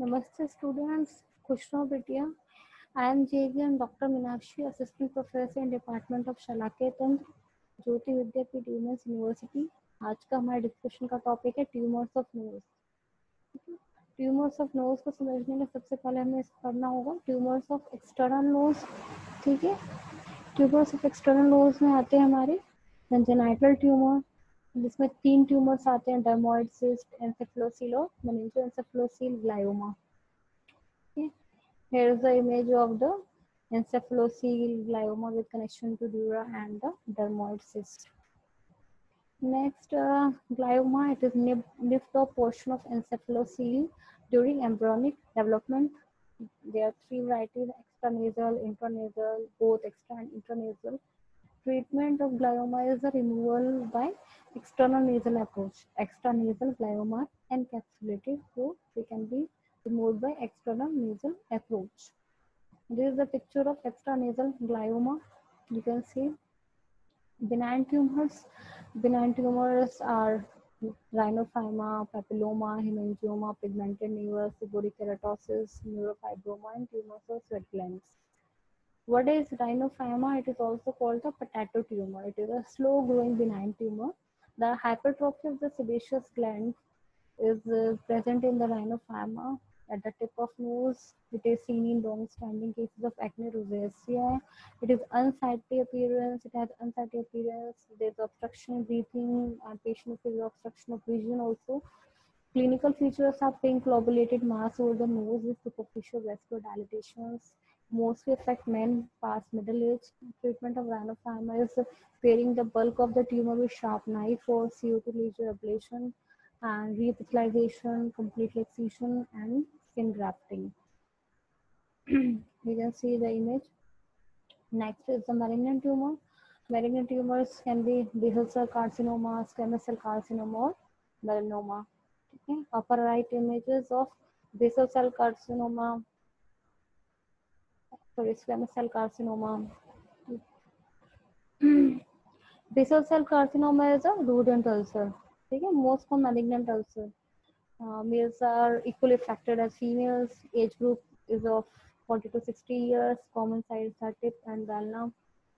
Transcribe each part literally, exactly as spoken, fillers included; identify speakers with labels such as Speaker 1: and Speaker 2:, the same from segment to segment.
Speaker 1: Namaste students, Khushro Bitia. I am J V and Doctor Minakshi, Assistant Professor in Department of शलाके तंत्र, ज्योति विद्यापीठ women's university. आज का हमारे discussion का topic है tumours of nose. Tumours of nose को समझने में सबसे पहले हमें इसको पढ़ना होगा ट्यूमर्स ऑफ एक्सटर्नल नोज। ठीक है, ट्यूमर्स ऑफ एक्सटर्नल नोज में आते हैं हमारे कंजेनाइटल ट्यूमर, जिसमें तीन ट्यूमर्स आते हैं, डर्मोइड सिस्ट, एंसेफलोसील और meningoencephalocele glioma. Here is the image of the encephalocele glioma with connection to dura and the dermoid cyst. Next, uh, glioma, it is lift off portion of encephalocele during embryonic development. There are three varieties: extranasal, intranasal, both extra and intranasal. Treatment of glioma is the removal by external nasal approach. Extranasal glioma encapsulated, so they can be removed by external nasal approach. This is the picture of extranasal glioma. You can see benign tumors. Benign tumors are rhinophyma, papilloma, hemangioma, pigmented nevus, seborrheic keratosis, neurofibroma, and tumors of sweat glands. What is rhinophyma? It is also called the potato tumor. It is a slow-growing benign tumor. The hypertrophy of the sebaceous gland is uh, present in the rhinophyma at the tip of nose. It is seen in long-standing cases of acne rosacea. It is unsightly appearance. It has unsightly appearance. There is obstruction in breathing, and patient faces obstruction of vision also. Clinical features are pink lobulated mass over the nose with superficial vascular dilatations. Mostly affect men past middle age. Treatment of rhinophyma is sparing the bulk of the tumor with sharp knife or C O two laser ablation, and reepithelialization, complete excision, and skin grafting. You can see the image. Next is the malignant tumor. Malignant tumors can be basal cell carcinoma, squamous cell carcinoma, or melanoma. Okay. Upper right images of basal cell carcinoma, sorry, squamous cell carcinoma. Basal cell carcinoma is a rodent ulcer. Okay. Most common malignant ulcer. Uh, males are equally affected as females. Age group is of forty to sixty years. Common size are tip and ulna.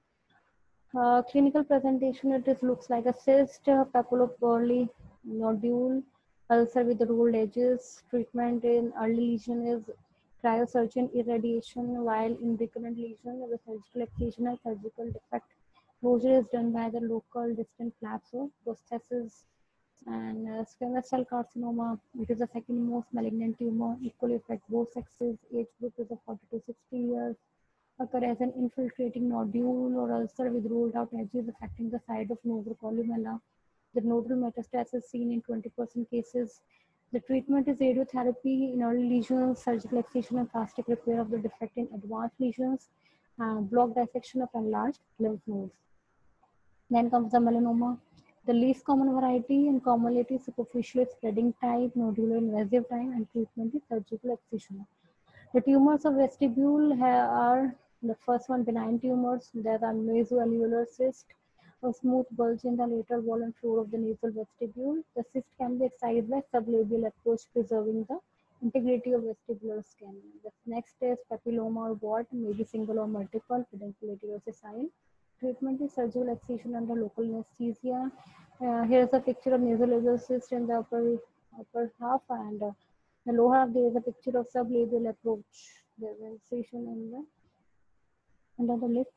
Speaker 1: Uh, clinical presentation, it is looks like a cyst, uh, papillopoly nodule, ulcer with rolled edges. Treatment in early lesion is cryosurgeon irradiation, while in recurrent lesion the surgical excision or surgical defect. Closure is done by the local distant flaps or prosthesis. And uh, squamous cell carcinoma, it is the second most malignant tumor, equally affect both sexes. Age group is of forty to sixty years. Occur as an infiltrating nodule or ulcer with rolled out edges affecting the side of nodal columella. The nodal metastasis seen in twenty percent cases. The treatment is radiotherapy in early lesions, surgical excision and plastic repair of the defect in advanced lesions, and block dissection of enlarged lymph nodes. Then comes the melanoma. The least common variety and commonality is superficial spreading type, nodular invasive type, and treatment is surgical excision. The tumors of vestibule are the first one benign tumors. There are nasoalveolar cyst, a smooth bulge in the lateral wall and floor of the nasal vestibule. The cyst can be excised by sublabial approach, preserving the integrity of vestibular skin. The next is papilloma or wart, maybe single or multiple, pedunculated or sessile. Treatment is surgical excision under local anesthesia. Uh, here is a picture of nasolabial cyst in the upper upper half, and uh, the lower half there is a picture of sublabial approach. There is incision in the under the lip.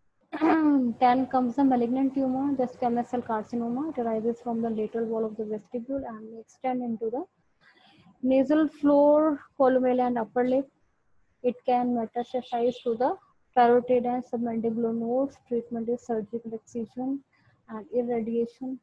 Speaker 1: Then comes the malignant tumor, the squamous cell carcinoma. It arises from the lateral wall of the vestibule and may extend into the nasal floor, columella, and upper lip. It can metastasize to the carotid and submandibular nodes. Treatment is surgical excision and irradiation.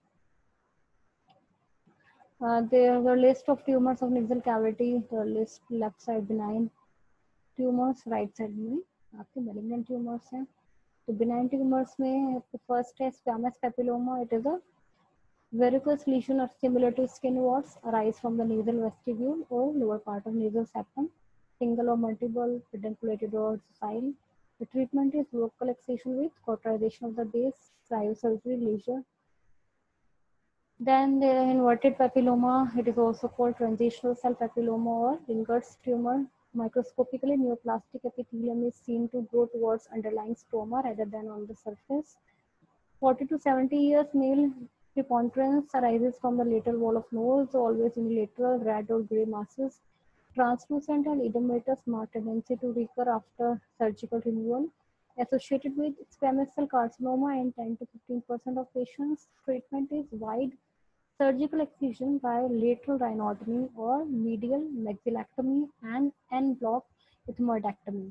Speaker 1: Uh, there is a list of tumors of nasal cavity. The list left side benign tumors, right side में आपके malignant tumors हैं. तो benign tumors में first है squamous papilloma. It is a verrucous lesion or similar to skin warts arise from the nasal vestibule or lower part of nasal septum, single or multiple, pedunculated or sessile. The treatment is local excision with cauterization of the base, cryosurgery, laser. Then the inverted papilloma, it is also called transitional cell papilloma or Ringer's tumor. Microscopically, neoplastic epithelium is seen to grow towards underlying stroma rather than on the surface. forty to seventy years male preponderance arises from the lateral wall of nose, always unilateral red or gray masses. Translucent and edematous marked tendency to recur after surgical removal. Associated with squamous cell carcinoma in ten to fifteen percent of patients, treatment is wide surgical excision by lateral rhinotomy or medial maxillectomy and en-bloc ethmoidectomy.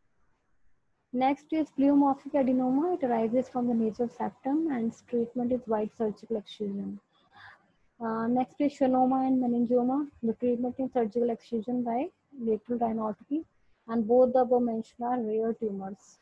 Speaker 1: Next is pleomorphic adenoma. It arises from the nasal septum and treatment is wide surgical excision. Uh, next is schwannoma and meningioma. The treatment is surgical excision by lateral rhinotomy, and both the above mentioned are rare tumors.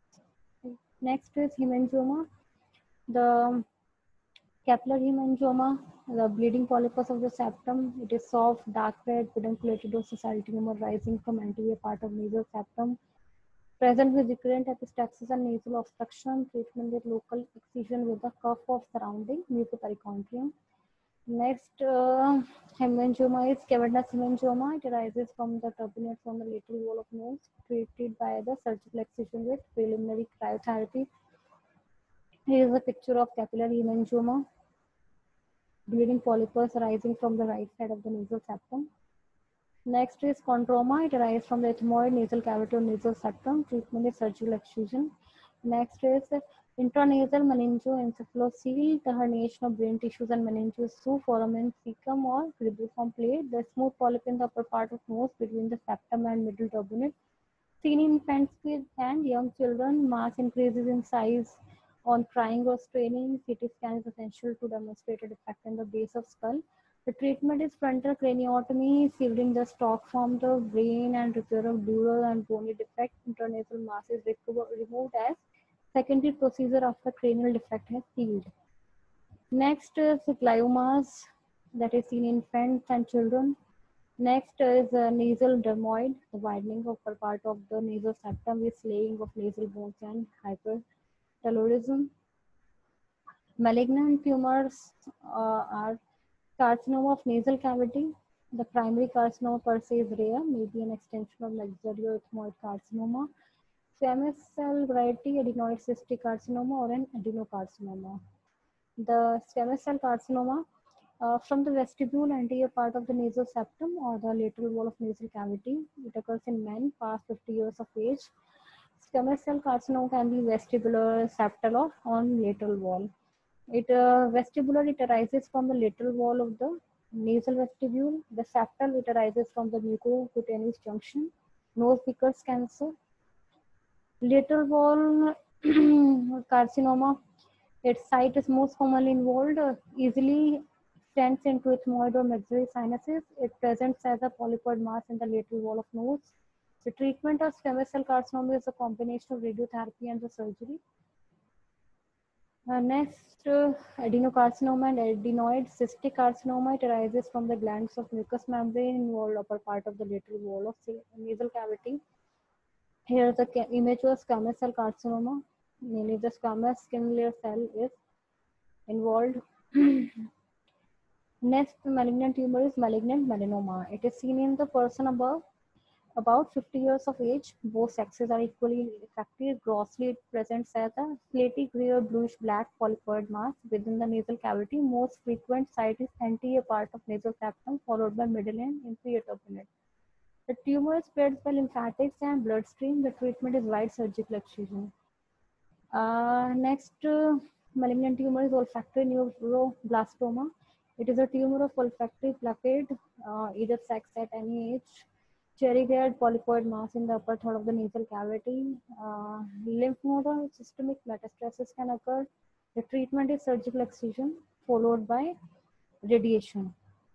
Speaker 1: Next is hemangioma. The capillary hemangioma, the bleeding polypus of the septum. It is soft, dark red, pedunculated or sessile tumor rising from anterior part of nasal septum. Present with recurrent epistaxis and nasal obstruction. Treatment with local excision with the cuff of surrounding mucoperichondrium. Next, uh, hemangioma is cavernous hemangioma. It arises from the turbinates on the lateral wall of nose, treated by the surgical excision with preliminary cryotherapy. Here is a picture of capillary hemangioma. Bleeding polypus arising from the right side of the nasal septum. Next is chondroma. It arises from the ethmoid nasal cavity or nasal septum. Treatment is surgical excision. Next is intranasal meningoencephalocele, the herniation of brain tissues and meninges through foramen cecum or cribriform plate. The smooth polyp in the upper part of nose between the septum and middle turbinate. Seen in infants and young children, mass increases in size on crying or straining. C T scan is essential to demonstrate a defect in the base of skull. The treatment is frontal craniotomy, shielding the stalk from the brain and repair of dural and bony defect. Intranasal mass is removed as secondary procedure after cranial defect has healed. Next is gliomas that is seen in infants and children. Next is uh, nasal dermoid, the widening of upper part of the nasal septum with slaying of nasal bones and hypertelorism. Malignant tumors uh, are carcinoma of nasal cavity. The primary carcinoma per se is rare, maybe an extension of mesothelioma carcinoma. Squamous cell variety adenoid cystic carcinoma or an adenocarcinoma. The squamous cell carcinoma uh, from the vestibule anterior part of the nasal septum or the lateral wall of nasal cavity. It occurs in men past fifty years of age. Squamous cell carcinoma can be vestibular, septal, or on lateral wall. It uh, vestibular, it arises from the lateral wall of the nasal vestibule. The septal, it arises from the mucocutaneous junction. Nose Vickers cancer. Lateral wall carcinoma, its site is most commonly involved, uh, easily extends into ethmoid or maxillary sinuses. It presents as a polypoid mass in the lateral wall of nose. The treatment of squamous cell carcinoma is a combination of radiotherapy and the surgery. Uh, next, uh, adenocarcinoma and adenoid cystic carcinoma. It arises from the glands of mucous membrane involved upper part of the lateral wall of nasal cavity. Here the image of squamous cell carcinoma, meaning the squamous skin layer cell is involved. Next malignant tumor is malignant melanoma. It is seen in the person above about fifty years of age. Both sexes are equally affected. Grossly, it presents as a slaty gray or bluish black polypoid mass within the nasal cavity. Most frequent site is anterior part of nasal septum, followed by middle and inferior turbinate. The tumor spreads by lymphatics and bloodstream. The treatment is wide surgical excision. Uh, next, uh, malignant tumor is olfactory neuroblastoma. It is a tumor of olfactory placid, uh, either sex at any age. Cherry-red polypoid mass in the upper third of the nasal cavity. Uh, lymph nodal systemic metastasis can occur. The treatment is surgical excision followed by radiation.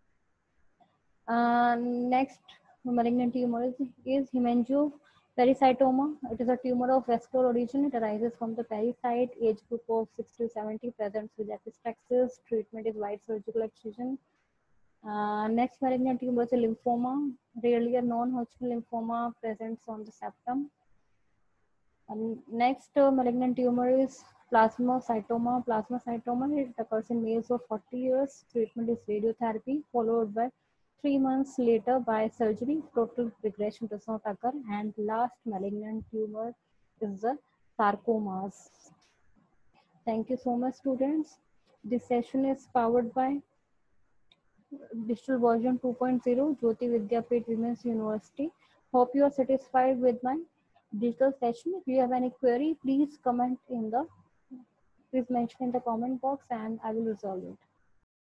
Speaker 1: Uh, next malignant tumor is, is hemangiopericytoma. It is a tumor of vascular origin. It arises from the pericyte, age group of sixty to seventy, presents with epistaxis. Treatment is wide surgical excision. Uh, next malignant tumor is a lymphoma. Rarely a non-Hodgkin lymphoma presents on the septum. And next uh, malignant tumor is plasmacytoma. Plasmacytoma, it occurs in males of forty years. Treatment is radiotherapy, followed by three months later by surgery. Total regression does not occur. And last malignant tumor is the sarcomas. Thank you so much, students. This session is powered by digital version two point oh, Jyoti Vidyapeeth Women's University. Hope you are satisfied with my digital session. If you have any query, please comment in the please mention in the comment box and I will resolve it.